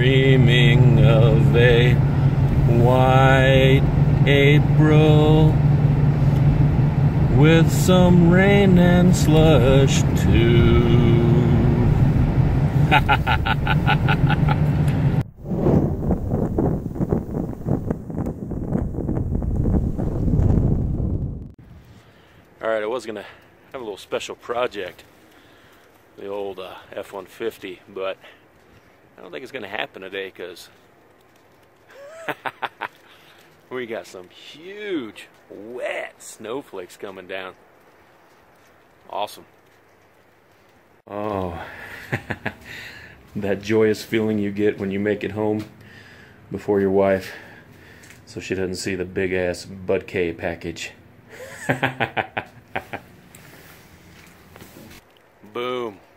dreaming of a white April with some rain and slush too. Alright, I was gonna have a little special project, the old F-150, but I don't think it's gonna happen today because we got some huge wet snowflakes coming down. Awesome. Oh, that joyous feeling you get when you make it home before your wife, so she doesn't see the big ass BUDK package. Boom.